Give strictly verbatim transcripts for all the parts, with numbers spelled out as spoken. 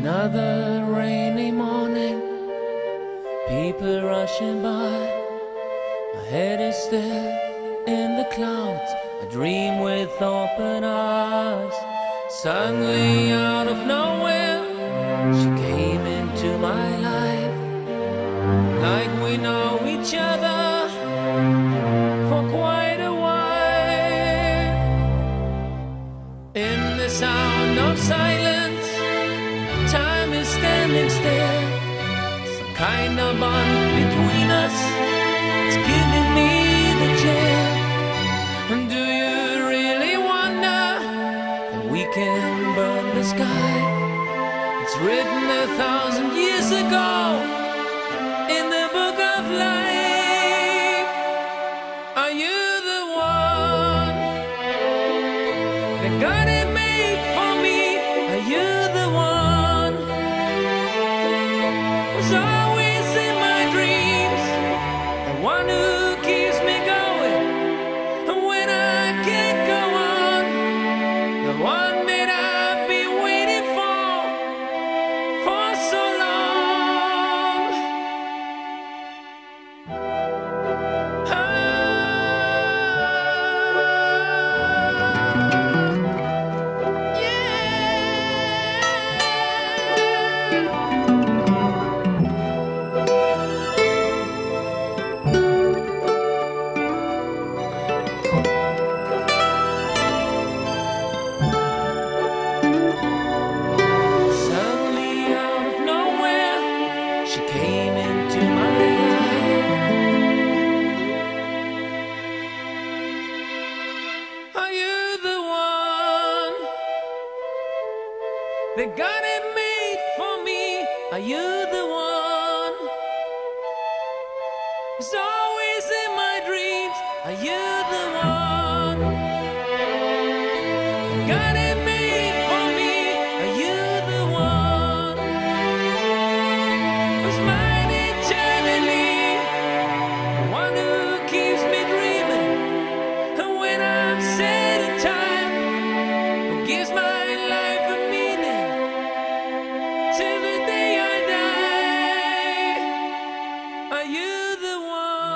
Another rainy morning, people rushing by. My head is still in the clouds, I dream with open eyes. Suddenly out of nowhere, she came into my life, like we know each other for quite a while. In the sound of silence, time is standing still. Some kind of bond between us, it's giving me the chill. And do you really wonder that we can burn the sky? It's written a thousand years ago in the book of life. Are you the one that got it made for me? Are you the one who's always in my dreams, the one who keeps me going and when I can't go on, the one that I've been waiting for for so long? Ah, suddenly out of nowhere, she came into my life. Are you the one that got it made for me? Are you the one who's always in my dreams? Are you the one that got it made for me? Are you the one who's mine eternally, the one who keeps me dreaming? And when I'm sad at time, who gives my life a meaning till the day I die? Are you the one?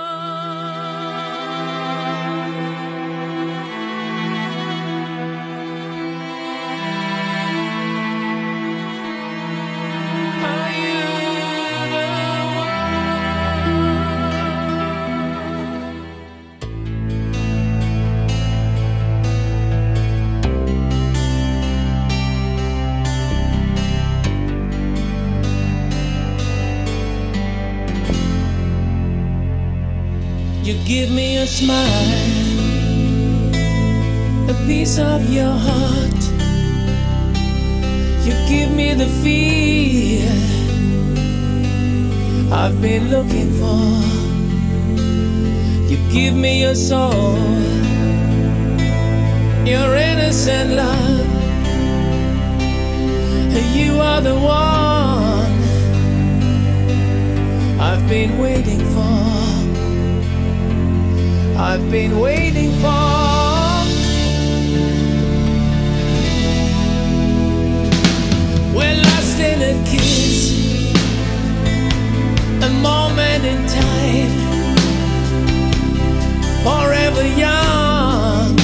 Are you the You give me a smile, a piece of your heart. You give me the feel I've been looking for. You give me your soul, your innocent love. You are the one I've been waiting for. I've been waiting for. We're lost in a kiss, a moment in time, forever young,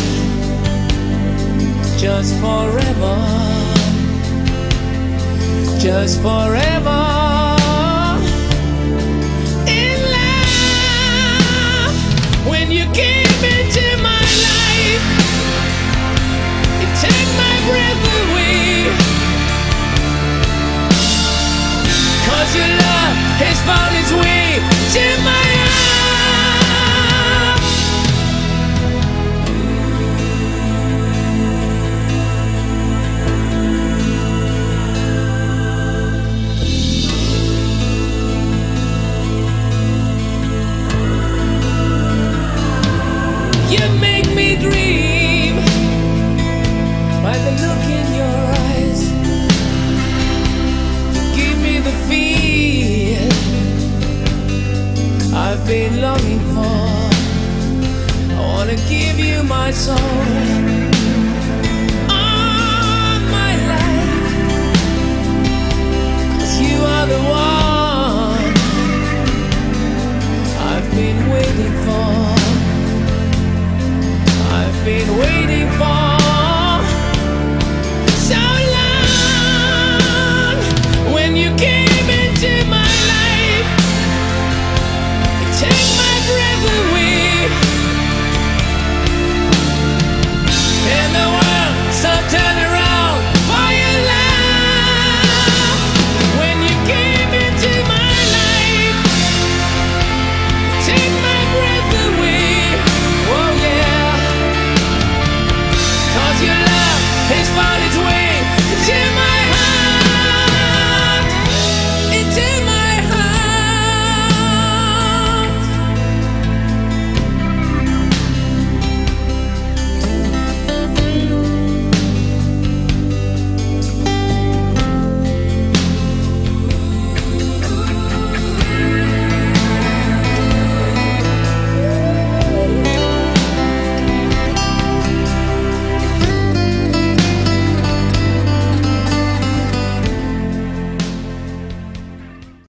just forever, just forever. When you came into my life, you take my breath away, 'cause your love has found its way to my heart. You make me dream by the look in your eyes. You give me the feel I've been longing